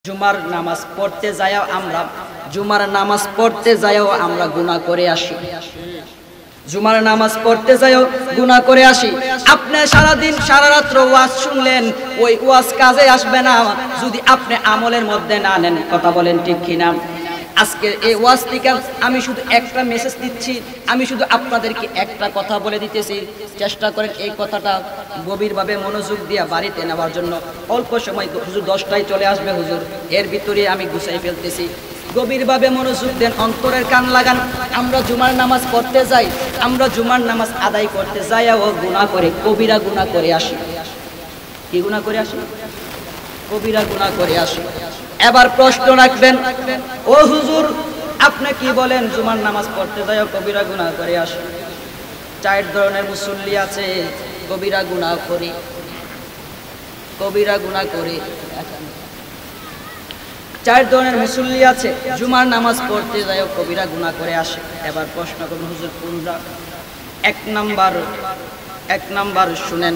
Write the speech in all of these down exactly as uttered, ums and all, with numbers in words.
জুমার নামাজ পড়তে যাও আমরা জুমার নামাজ পড়তে যাও আমরা গুনাহ করে আসি জুমার নামাজ পড়তে যাও গুনাহ করে আসি আপনি সারা দিন সারা রাত ওয়াজ শুনলেন ওই ওয়াজ কাজে আসবে না যদি আপনি আমলের মধ্যে না নেন কথা বলেন ঠিক কি না আজকে এই ওয়াজ থেকে আমি শুধু একটা মেসেজ দিচ্ছি আমি শুধু আপনাদেরকে একটা কথা বলে দিতেছি চেষ্টা করেন এই কথাটা গভীরভাবে মনোযোগ দিয়ে বাড়িতে নেওয়ার জন্য অল্প সময় হুজুর দশটায় চলে আসবে হুজুর এর ভিতরে আমি গুছাই ফেলতেছি গভীরভাবে মনোযোগ দেন অন্তরের কান লাগান আমরা জুমার নামাজ পড়তে যাই আমরা জুমার নামাজ আদায় করতে যাই ও গুনাহ করে কবিরা গুনাহ করে আসি কি গুনাহ করে আসি কবিরা গুনাহ করে আসি এবার প্রশ্ন রাখবেন ও হুজুর আপনি কি বলেন জুমার নামাজ পড়তে যাই কবিরা গুনাহ করে আসি চার ধরনের মুসল্লি আছে কবিরা গুনাহ করে কবিরা গুনাহ করে চার ধরনের মুসল্লি আছে জুমার নামাজ পড়তে যায় কবিরা গুনাহ করে আসে এবার প্রশ্ন করুন হুজুর কোনটা এক নাম্বার এক নাম্বার শুনেন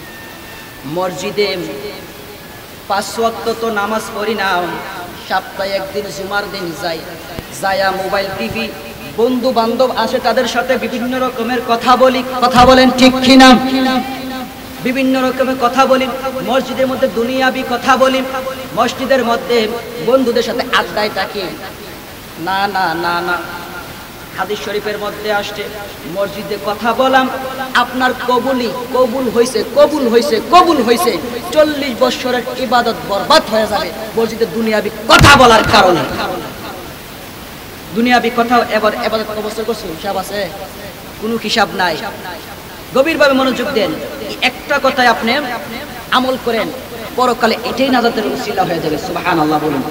মসজিদে পাঁচ ওয়াক্ত তো নামাজ পড়ি না সপ্তাহে একদিন জুমার দিন যাই যায়া মোবাইল টিভি বন্ধু বান্ধব আসে তাদের সাথে বিভিন্ন রকমের কথা বলি কথা বলেন ঠিক কি না বিভিন্ন রকমের কথা বলি মসজিদের মধ্যে দুনিয়াবি কথা বলি মসজিদের মধ্যে বন্ধুদের সাথে আড্ডায় থাকি না না না না হাদিস শরীফের মধ্যে আসছে মসজিদে কথা বললাম আপনার কবুলি কবুল হইছে কবুল হইছে কবুল হইছে চল্লিশ বছরের ইবাদত বরবাদ হয়ে যাবে মসজিদে দুনিয়াবি কথা বলার কারণে দুনিয়াবি কথা এবার ইবাদত কত বছর করছে হিসাব আছে কোনো হিসাব নাই গভীরভাবে মনোযোগ দেন একটা কথায় আপনি আমল করেন পরকালে এটাই নাজাতের উসিলা হয়ে যাবে সুবহানাল্লাহ বলুন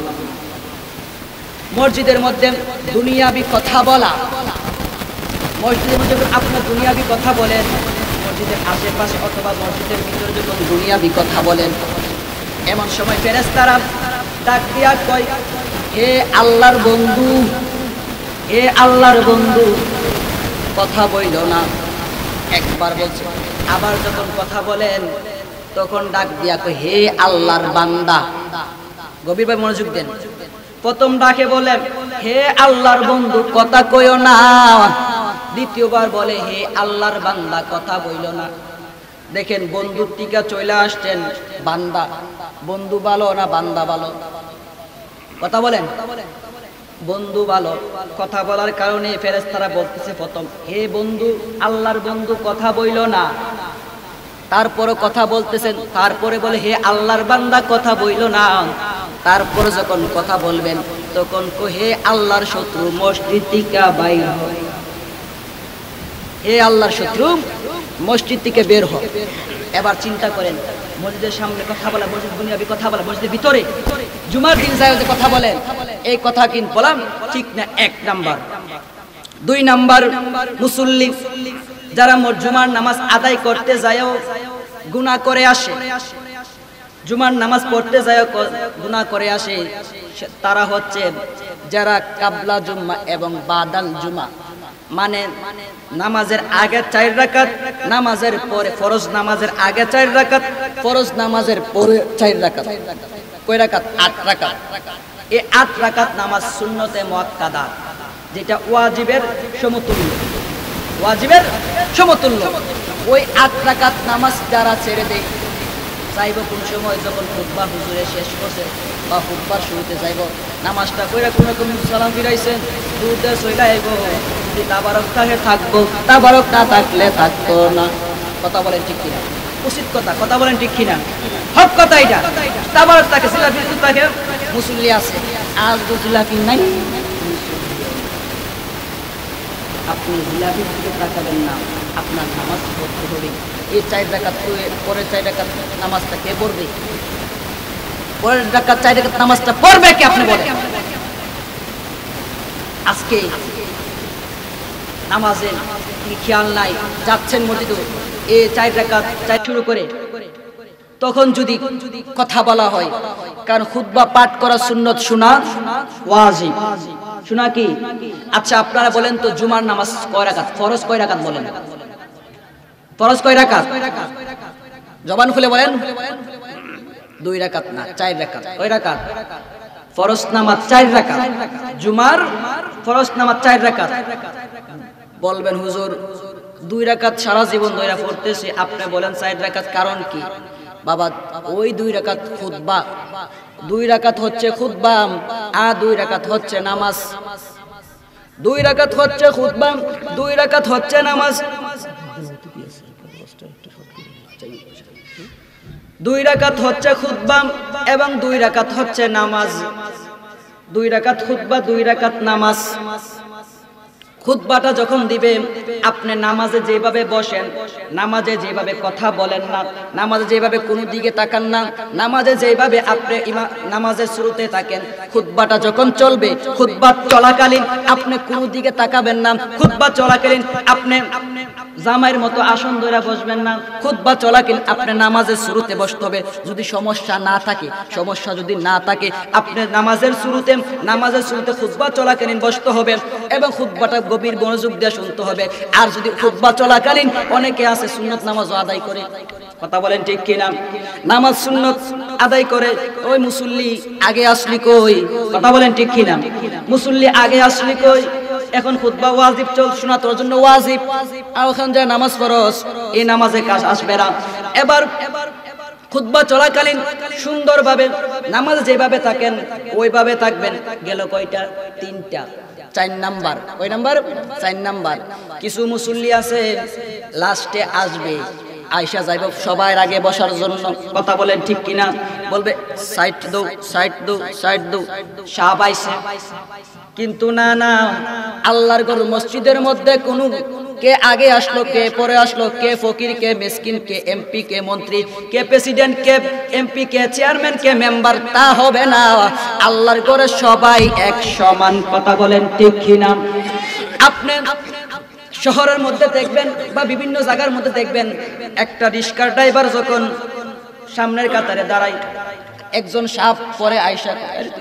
মসজিদের মধ্যে দুনিয়াবি কথা বলা মসজিদের মধ্যে আপনার দুনিয়াবি কথা বলেন মসজিদের আশেপাশে অথবা মসজিদের ভিতরে যখন দুনিয়াবি কথা বলেন এমন সময় ফেরেশতারা ডাক দিয়া কয় হে আল্লাহর বন্ধু হে আল্লাহর বন্ধু কথা বইল না একবার বলছে আবার যখন কথা বলেন তখন ডাক দিয়া কয় হে আল্লাহর বান্দা গভীরভাবে মনোযোগ দেন প্রথম ডাকে বলেন হে আল্লাহর বন্ধু কথা কইও না দ্বিতীয়বার বলে হে আল্লাহর বান্দা কথা বইল না দেখেন বন্ধুর টিকা চলে আসছেন বান্দা বন্ধু ভালো না বান্দা ভালো কথা বলেন বন্ধু ভালো কথা বলার কারণে ফেরেশতারা বলতেছে প্রথম হে বন্ধু আল্লাহর বন্ধু কথা বইল না তারপরে কথা বলতেছেন তারপরে বলে হে আল্লাহর বান্দা কথা বইল না তারপরে যখন কথা বলবেন তখন কো হে আল্লাহর শত্রু মসজিদ থেকে বাইর হ হে আল্লাহর শত্রু মসজিদ থেকে বের হ এবার চিন্তা করেন মসজিদের সামনে কথা বলা মসজিদ দুনিয়াবি কথা বলা মসজিদের ভিতরে জুমার দিন যায় যে কথা বলেন এই কথা কিন বললাম ঠিক না এক নাম্বার দুই নাম্বার মুসল্লি যারা জুমার নামাজ আদায় করতে যায় গুনাহ করে আসে জুমার নামাজ পড়তে যায় গুনাহ করে আসে তারা হচ্ছে যারা কাবলা জুমা এবং বাদাল জুমা মানে নামাজের আগে চার রাকাত নামাজের পরে ফরজ নামাজের আগে চার রাকাত ফরজ নামাজের পরে চার রাকাত কয় রাকাত আট রাকাত এই আট রাকাত নামাজ সুন্নতে মুআক্কাদা যেটা ওয়াজিবের সমতুল্য ওয়াজিবের সমতুল্য ওই আট রাকাত নামাজ যারা ছেড়ে দেয় চাইব কোন সময় যখন খুতবা হুজুরে শেষ করছে বা খুতবার শুরুতে যাইব নামাজটা কইরা কোন রকম সালাম ফিরাইছেন দুধে চইলা আইব যদি তাবারক থাকে থাকবো তাবারক না থাকলে থাকতো না কথা বলেন ঠিক কিনা উচিত কথা কথা বলেন ঠিক কিনা হক কথা এটা তাবারক থাকে জিলাপি থাকে মুসল্লি আছে আজ তো জিলাপি নাই আপনি জিলাপির দিকে তাকাবেন না আপনার নামাজ পড়তে হবে এই চার রাকাত পরের চার রাকাত নামাজটা কে পড়বে পরের রাকাত চার রাকাত নামাজটা পড়বে কে আপনি বলেন আজকে নামাজের কি খেয়াল নাই যাচ্ছেন মসজিদে এই চার রাকাত চার শুরু করে তখন যদি কথা বলা হয় কারণ খুতবা পাঠ করা সুন্নত শোনা ওয়াজিব শোনা কি আচ্ছা আপনারা বলেন তো জুমার নামাজ কয় রাকাত ফরজ কয় রাকাত বলেন ফরজ কয় রাকাত জবান খুলে বলেন দুই রাকাত না চার রাকাত কয় রাকাত ফরজ নামাজ চার রাকাত, জুমার ফরজ নামাজ চার রাকাত। বলবেন হুজুর দুই রাকাত সারা জীবন ধরে পড়তেছি, আপনি বলেন চার রাকাত, কারণ কি? বাবা ওই দুই রাকাত খুতবা, দুই রাকাত হচ্ছে খুতবা আর দুই রাকাত হচ্ছে নামাজ, দুই রাকাত হচ্ছে খুতবা, দুই রাকাত হচ্ছে নামাজ। দুই রাকাত হচ্ছে খুতবা এবং দুই রাকাত হচ্ছে নামাজ, দুই রাকাত খুতবা দুই রাকাত নামাজ। খুতবাটা যখন দিবে আপনি নামাজে যেভাবে বসেন, নামাজে যেভাবে কথা বলেন না, নামাজে যেভাবে কোনো দিকে তাকান না, নামাজে যেভাবে আপনি নামাজের শুরুতে থাকেন, খুতবাটা যখন চলবে খুতবা চলাকালীন আপনি কোনো দিকে তাকাবেন না, খুতবা চলাকালীন আপনি জামাইয়ের মতো আসন ধরে বসবেন না, খুতবা চলাকালীন আপনি নামাজের শুরুতে বসতে হবে। যদি সমস্যা না থাকে, সমস্যা যদি না থাকে আপনি নামাজের শুরুতে নামাজের শুরুতে খুতবা চলাকালীন বসতে হবে এবং খুতবাটা গভীর মনোযোগ দিয়ে শুনতে হবে। আর যদি খুতবা চলাকালীন অনেকে আছে সুন্নত নামাজও আদায় করে, কথা বলেন ঠিক কিনা? নামাজ সুন্নত আদায় করে, ওই মুসল্লি আগে আসলি কই, কথা বলেন ঠিক কিনা? মুসল্লি আগে আসলি কই? এখন খুতবা ওয়াজিব চল, শোনা তোর জন্য ওয়াজিব, আর ওখান যায় নামাজ ফরজ, এই নামাজে কাজ আসবে না। এবার খুতবা চলাকালীন সুন্দরভাবে নামাজ যেভাবে থাকেন ওইভাবে থাকবেন। গেল কয়টা? তিনটা। চার নাম্বার, ওই নাম্বার চার নাম্বার। কিছু মুসল্লি আছে লাস্টে আসবে, আয়সা যাইব সবার আগে বসার জন্য, কথা বলেন ঠিক কিনা? বলবে সাইড দো সাইড দো সাইড দো, সাহাব আইছে। কিন্তু না না, আল্লাহর ঘর মসজিদের মধ্যে কোনো কে আগে আসলো, কে পরে আসলো, কে ফকির, কে মিসকিন, কে এমপি, কে মন্ত্রী, কে প্রেসিডেন্ট, কে এমপি, কে চেয়ারম্যান, কে মেম্বার, তা হবে না। আল্লাহর ঘরে সবাই এক সমান, কথা বলেন ঠিক কিনা? আপনি শহরের মধ্যে দেখবেন বা বিভিন্ন জায়গার মধ্যে দেখবেন, একটা রিক্সার ড্রাইভার যখন সামনের কাতারে দাঁড়ায়, একজন সাপ পরে আয়সা,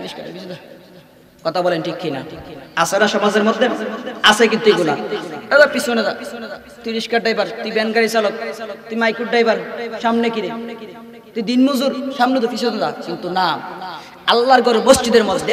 কথা বলেন ঠিক কিনা? আছে না সমাজের মধ্যে? আছে কিন্তু এগুলা। দাদা পিছনে যা, তুই রিক্সার ড্রাইভার, তুই ভ্যান গাড়ি চালক, তুই মাইক্রো ড্রাইভার, সামনে কিরে, তুই দিন মজুর, সামনে তো পিছনে যা। কিন্তু না, আল্লাহর ঘর মসজিদের মধ্যে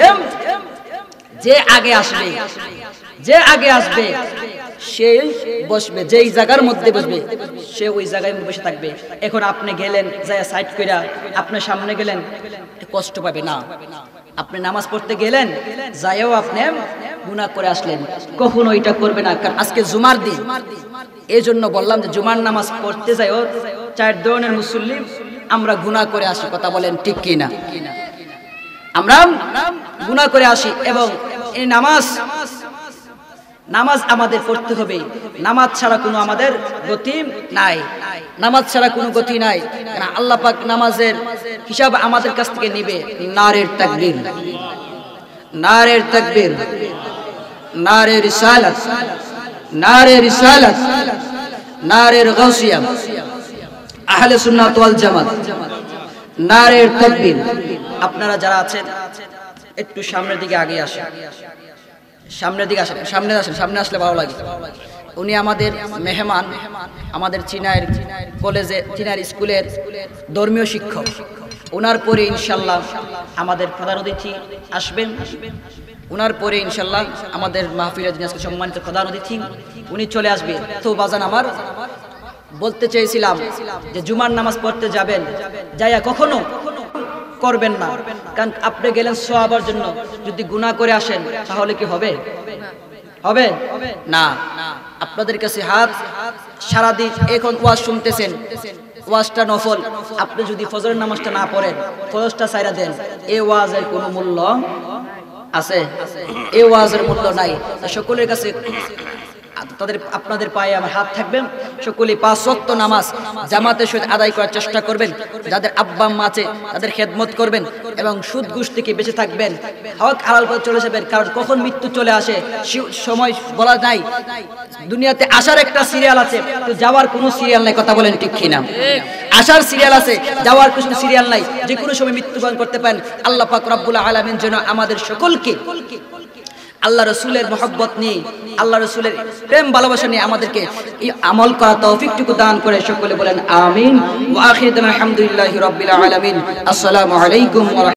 যে আগে আসবে, যে আগে আসবে সে বসবে, যেই জায়গার মধ্যে বসবে সে ওই জায়গায় বসে থাকবে। এখন আপনি গেলেন যায় সাইড কইরা, আপনি সামনে গেলেন, কষ্ট পাবে না। আপনি নামাজ পড়তে গেলেন, যাইও আপনি গুনাহ করে আসলেন, কখনো এটা করবে না। কারণ আজকে জুমার দিন, এই জন্য বললাম যে জুমার নামাজ পড়তে যাইও চার ধরনের মুসল্লি আমরা গুনাহ করে আসি, কথা বলেন ঠিক কিনা? আমরা গুনাহ করে আসি এবং এই নামাজ নামাজ আমাদের পড়তে হবে। নামাজ ছাড়া কোনো আমাদের গতি নাই, নামাজ ছাড়া কোনো গতি নাই। কারণ আল্লাহ পাক নামাজের হিসাব আমাদের কাছ থেকে নেবে। নারের তাকবীর, নারের তাকবীর, নারে রিসালাত, নারে রিসালাত, নারের গাউসিয়া, আহলে সুন্নাত ওয়াল জামাত, নারের তাকবীর। আপনারা যারা আছেন একটু সামনের দিকে আগে আসেন, সামনের দিকে আসেন, সামনে আসেন, সামনে আসলে ভালো লাগে। উনি আমাদের মেহমান, আমাদের চিনাইয়ের কলেজে, চিনাইয়ের স্কুলের ধর্মীয় শিক্ষক। ওনার পরে ইনশাল্লাহ আমাদের প্রধান অতিথি আসবেন, ওনার পরে ইনশাল্লাহ আমাদের মাহফিলের যিনি আজকে সম্মানিত প্রধান অতিথি উনি চলে আসবে। তো বাজান আমার বলতে চেয়েছিলাম যে জুমার নামাজ পড়তে যাবেন, যাইয়া কখনো করবেন না, কারণ আপনি গেলেন সওয়াবের জন্য, যদি গুনাহ করে আসেন তাহলে কি হবে? হবে না। আপনাদের কাছে হাত, সারাদিন এখন ওয়াজ শুনতেছেন, ওয়াজটা নফল, আপনি যদি ফজরের নামাজটা না পড়েন, ফরজটা ছাইরা দেন, এই ওয়াজের কোনো মূল্য আছে? এই ওয়াজের মূল্য নাই। সকলের কাছে তাদের আপনাদের পায়ে আমার হাত থাকবে, সকলেই পাঁচ ওয়াক্ত নামাজ জামাতের সহিত আদায় করার চেষ্টা করবেন। যাদের আব্বা আম্মা আছে তাদের খেদমত করবেন এবং সুদ ঘুষ থেকে বেঁচে থাকবেন, হক হালাল পথে চলে যাবেন। কারণ কখন মৃত্যু চলে আসে সময় বলা নাই। দুনিয়াতে আসার একটা সিরিয়াল আছে, তো যাওয়ার কোনো সিরিয়াল নাই, কথা বলেন ঠিক কিনা? আসার সিরিয়াল আছে, যাওয়ার কোনো সিরিয়াল নাই। যে কোনো সময় মৃত্যুবরণ করতে পারেন। আল্লাহ পাক রব্বুল আলামিন যেন আমাদের সকলকে আল্লাহ রসুলের মহব্বত নিয়ে, আল্লাহ রসুলের প্রেম ভালোবাসা নিয়ে আমাদেরকে আমল করা তৌফিকটুকু দান করে। সকলে বলেন আমিন। ওয়া আখিরু দাওয়ানা আলহামদুলিল্লাহি রাব্বিল আলামিন। আসসালামু আলাইকুম।